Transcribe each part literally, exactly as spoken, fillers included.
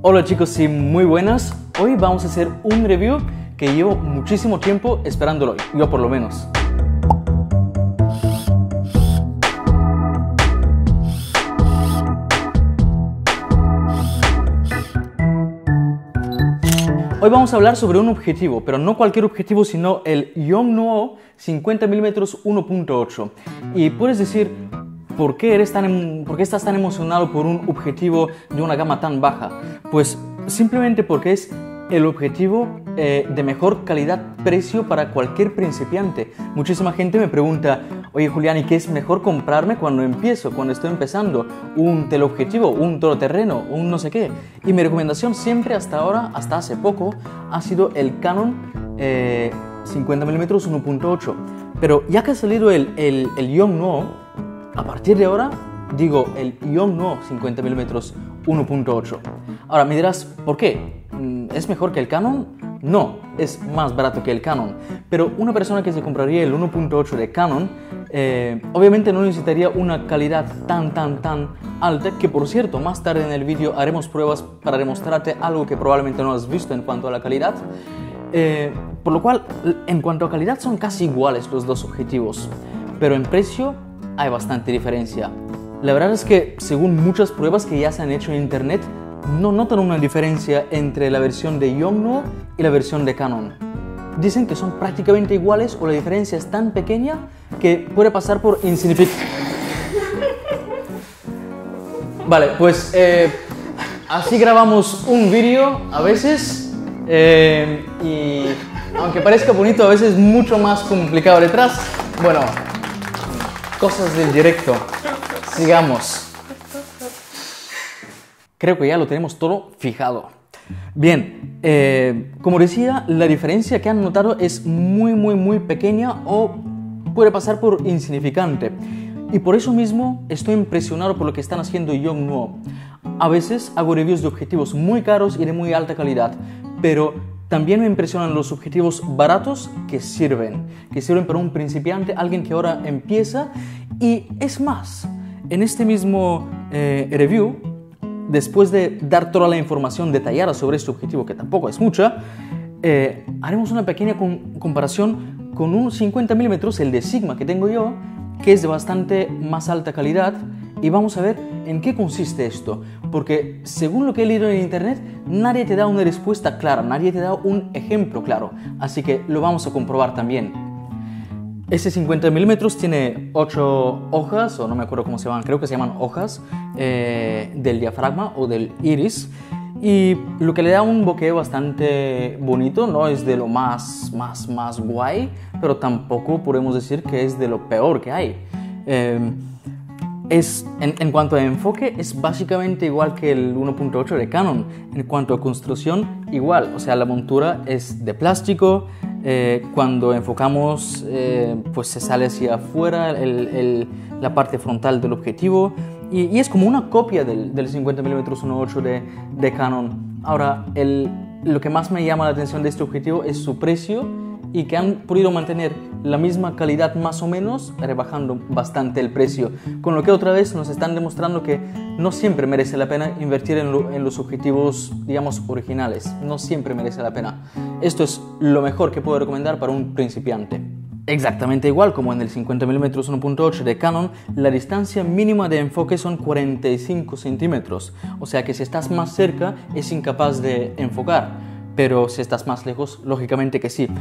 Hola chicos y muy buenas. Hoy vamos a hacer un review que llevo muchísimo tiempo esperándolo, yo por lo menos. Hoy vamos a hablar sobre un objetivo, pero no cualquier objetivo, sino el Yongnuo cincuenta milímetros uno punto ocho. Y puedes decir, ¿por qué, eres tan, ¿por qué estás tan emocionado por un objetivo de una gama tan baja? Pues simplemente porque es el objetivo eh, de mejor calidad-precio para cualquier principiante. Muchísima gente me pregunta, oye Julián, ¿y qué es mejor comprarme cuando empiezo, cuando estoy empezando? ¿Un teleobjetivo, un todoterreno, un no sé qué? Y mi recomendación siempre hasta ahora, hasta hace poco, ha sido el Canon eh, cincuenta milímetros uno punto ocho. Pero ya que ha salido el, el, el Yongnuo, a partir de ahora digo el Yongnuo cincuenta milímetros uno punto ocho. Ahora me dirás, ¿por qué? ¿Es mejor que el Canon? No, es más barato que el Canon. Pero una persona que se compraría el uno punto ocho de Canon, eh, obviamente no necesitaría una calidad tan, tan, tan alta, que por cierto, más tarde en el vídeo haremos pruebas para demostrarte algo que probablemente no has visto en cuanto a la calidad. Eh, por lo cual, en cuanto a calidad, son casi iguales los dos objetivos. Pero en precio hay bastante diferencia. La verdad es que, según muchas pruebas que ya se han hecho en internet, no notan una diferencia entre la versión de Yongnuo y la versión de Canon. Dicen que son prácticamente iguales o la diferencia es tan pequeña que puede pasar por insignificante. Vale, pues eh, así grabamos un vídeo a veces eh, y aunque parezca bonito, a veces es mucho más complicado detrás. Bueno, cosas del directo. Sigamos. Creo que ya lo tenemos todo fijado. Bien, eh, como decía, la diferencia que han notado es muy, muy, muy pequeña o puede pasar por insignificante. Y por eso mismo estoy impresionado por lo que están haciendo Yongnuo. A veces hago reviews de objetivos muy caros y de muy alta calidad, pero también me impresionan los objetivos baratos que sirven, que sirven para un principiante, alguien que ahora empieza. Y es más, en este mismo eh, review, después de dar toda la información detallada sobre este objetivo, que tampoco es mucha, eh, haremos una pequeña com- comparación con un cincuenta milímetros, el de Sigma que tengo yo, que es de bastante más alta calidad, y vamos a ver en qué consiste esto, porque según lo que he leído en internet, nadie te da una respuesta clara, nadie te da un ejemplo claro, así que lo vamos a comprobar también. Este cincuenta milímetros tiene ocho hojas, o no me acuerdo cómo se llaman, creo que se llaman hojas, eh, del diafragma o del iris, y lo que le da un bokeh bastante bonito. No es de lo más, más, más guay, pero tampoco podemos decir que es de lo peor que hay. Eh, es, en, en cuanto a enfoque, es básicamente igual que el uno punto ocho de Canon. En cuanto a construcción, igual, o sea, la montura es de plástico. Eh, cuando enfocamos, eh, pues se sale hacia afuera el, el, la parte frontal del objetivo, y, y es como una copia del, del cincuenta milímetros uno punto ocho de, de Canon. Ahora, el, lo que más me llama la atención de este objetivo es su precio, y que han podido mantener la misma calidad más o menos, rebajando bastante el precio, con lo que otra vez nos están demostrando que no siempre merece la pena invertir en, lo, en los objetivos, digamos, originales. No siempre merece la pena. Esto es lo mejor que puedo recomendar para un principiante. Exactamente igual como en el cincuenta milímetros uno punto ocho de Canon, la distancia mínima de enfoque son cuarenta y cinco centímetros, o sea que si estás más cerca es incapaz de enfocar, pero si estás más lejos, lógicamente que sí.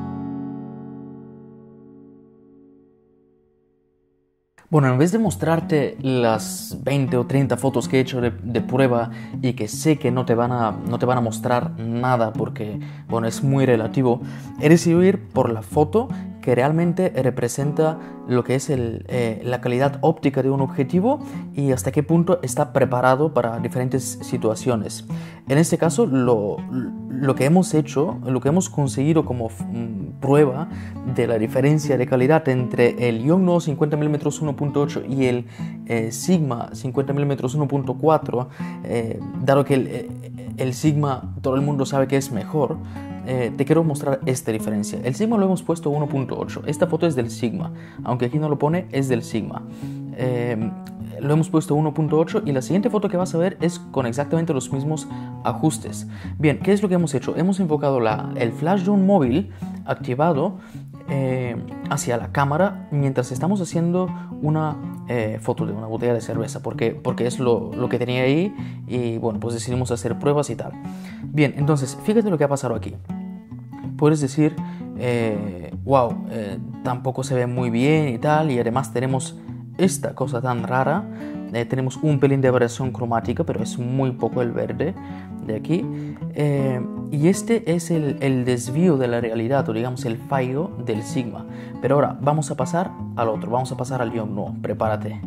Bueno, en vez de mostrarte las veinte o treinta fotos que he hecho de, de prueba y que sé que no te, van a, no te van a mostrar nada porque, bueno, es muy relativo, he decidido ir por la foto que realmente representa lo que es el, eh, la calidad óptica de un objetivo y hasta qué punto está preparado para diferentes situaciones. En este caso, lo, lo que hemos hecho, lo que hemos conseguido como mm, prueba de la diferencia de calidad entre el Yongnuo cincuenta milímetros uno punto ocho y el eh, Sigma cincuenta milímetros uno punto cuatro, eh, dado que el, el Sigma todo el mundo sabe que es mejor, eh, te quiero mostrar esta diferencia. El Sigma lo hemos puesto uno punto ocho. Esta foto es del Sigma, aunque aquí no lo pone, es del Sigma. Eh, lo hemos puesto uno punto ocho y la siguiente foto que vas a ver es con exactamente los mismos ajustes. Bien, ¿qué es lo que hemos hecho? Hemos enfocado la, el flash de un móvil activado eh, hacia la cámara mientras estamos haciendo una eh, foto de una botella de cerveza, porque, porque es lo, lo que tenía ahí y bueno, pues decidimos hacer pruebas y tal. Bien, entonces, fíjate lo que ha pasado aquí. Puedes decir, eh, wow, eh, tampoco se ve muy bien y tal, y además tenemos esta cosa tan rara, eh, tenemos un pelín de variación cromática, pero es muy poco el verde de aquí, eh, y este es el, el desvío de la realidad, o digamos el fallo del Sigma. Pero ahora vamos a pasar al otro, vamos a pasar al Yongnuo, prepárate.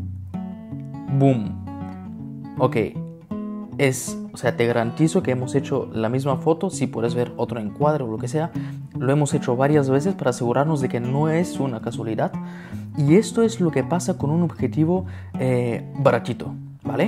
Boom. Ok, es, o sea, te garantizo que hemos hecho la misma foto, si puedes ver otro encuadre o lo que sea, lo hemos hecho varias veces para asegurarnos de que no es una casualidad. Y esto es lo que pasa con un objetivo eh, baratito, ¿vale?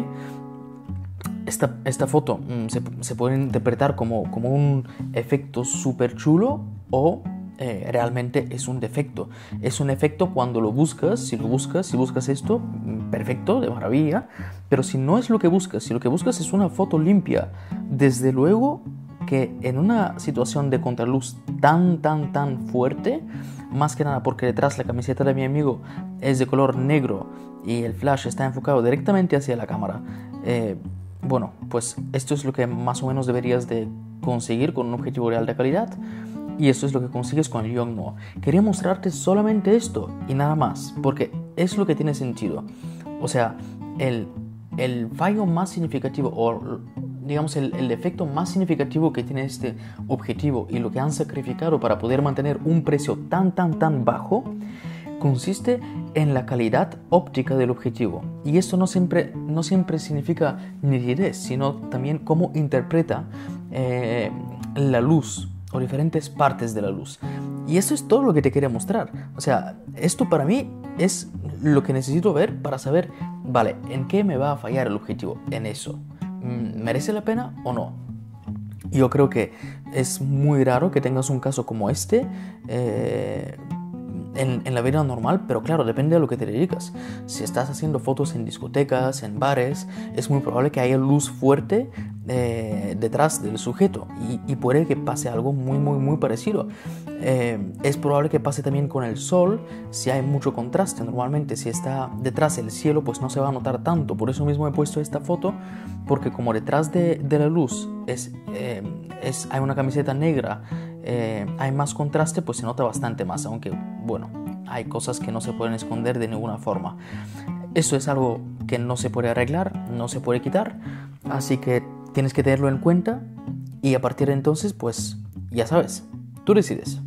Esta, esta foto mmm, se, se puede interpretar como, como un efecto súper chulo o eh, realmente es un defecto. Es un efecto cuando lo buscas, si lo buscas, si buscas esto, perfecto, de maravilla. Pero si no es lo que buscas, si lo que buscas es una foto limpia, desde luego que en una situación de contraluz tan, tan, tan fuerte, más que nada porque detrás la camiseta de mi amigo es de color negro y el flash está enfocado directamente hacia la cámara, eh, bueno, pues esto es lo que más o menos deberías de conseguir con un objetivo real de calidad, y esto es lo que consigues con el Yongnuo. Quería mostrarte solamente esto y nada más, porque es lo que tiene sentido. O sea, el, el fallo más significativo, o digamos el, el defecto más significativo que tiene este objetivo y lo que han sacrificado para poder mantener un precio tan, tan, tan bajo, consiste en la calidad óptica del objetivo. Y esto no siempre, no siempre significa nitidez, sino también cómo interpreta eh, la luz o diferentes partes de la luz. Y eso es todo lo que te quería mostrar. O sea, esto para mí es lo que necesito ver para saber, vale, ¿en qué me va a fallar el objetivo? En eso. ¿Merece la pena o no? Yo creo que es muy raro que tengas un caso como este eh, en, en la vida normal, pero claro, depende de lo que te dedicas. Si estás haciendo fotos en discotecas, en bares, es muy probable que haya luz fuerte eh, detrás del sujeto y, y puede que pase algo muy, muy, muy parecido. Eh, es probable que pase también con el sol si hay mucho contraste. Normalmente si está detrás del cielo pues no se va a notar tanto. Por eso mismo he puesto esta foto, porque como detrás de, de la luz es, eh, es, hay una camiseta negra, eh, hay más contraste, pues se nota bastante más, aunque bueno, hay cosas que no se pueden esconder de ninguna forma. Esto es algo que no se puede arreglar, no se puede quitar, así que tienes que tenerlo en cuenta y a partir de entonces pues ya sabes, tú decides.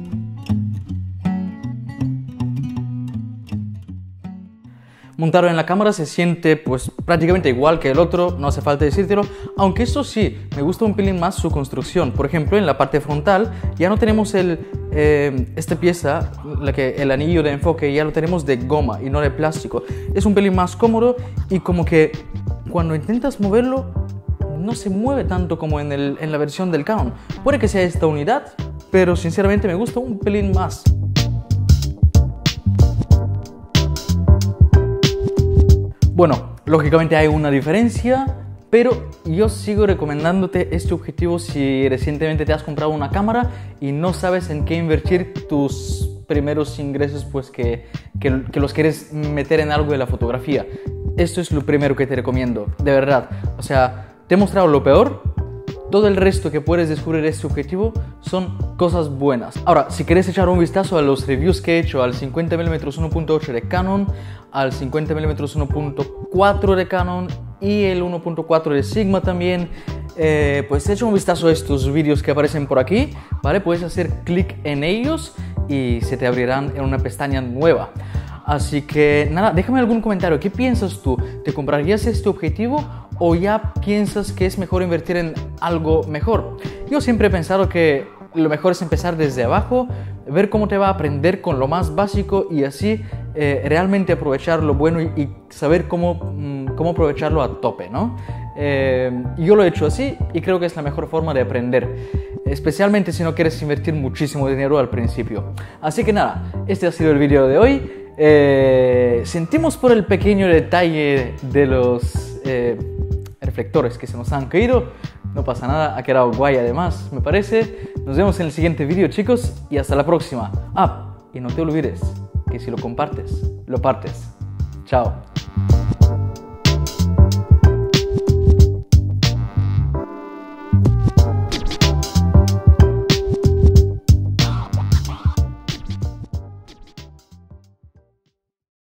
Montarlo en la cámara se siente pues prácticamente igual que el otro, no hace falta decírtelo, aunque eso sí, me gusta un pelín más su construcción. Por ejemplo, en la parte frontal ya no tenemos el, eh, esta pieza, la que, el anillo de enfoque, ya lo tenemos de goma y no de plástico. Es un pelín más cómodo y como que cuando intentas moverlo no se mueve tanto como en, el, en la versión del Canon. Puede que sea esta unidad, pero sinceramente me gusta un pelín más. Bueno, lógicamente hay una diferencia, pero yo sigo recomendándote este objetivo si recientemente te has comprado una cámara y no sabes en qué invertir tus primeros ingresos, pues que, que, que los quieres meter en algo de la fotografía. Esto es lo primero que te recomiendo, de verdad. O sea, te he mostrado lo peor, todo el resto que puedes descubrir de este objetivo son cosas buenas. Ahora, si quieres echar un vistazo a los reviews que he hecho al cincuenta milímetros uno punto ocho de Canon, al cincuenta milímetros uno punto cuatro de Canon y el uno punto cuatro de Sigma también, eh, pues echa un vistazo a estos vídeos que aparecen por aquí, ¿vale? Puedes hacer clic en ellos y se te abrirán en una pestaña nueva. Así que nada, déjame algún comentario. ¿Qué piensas tú? ¿Te comprarías este objetivo o ya piensas que es mejor invertir en algo mejor? Yo siempre he pensado que lo mejor es empezar desde abajo, ver cómo te va a aprender con lo más básico y así eh, realmente aprovechar lo bueno y, y saber cómo, mmm, cómo aprovecharlo a tope, ¿no? Eh, yo lo he hecho así y creo que es la mejor forma de aprender, especialmente si no quieres invertir muchísimo dinero al principio. Así que nada, este ha sido el vídeo de hoy. Eh, sentimos por el pequeño detalle de los eh, reflectores que se nos han caído. No pasa nada, ha quedado guay además, me parece. Nos vemos en el siguiente vídeo, chicos, y hasta la próxima. Ah, y no te olvides que si lo compartes, lo partes. Chao.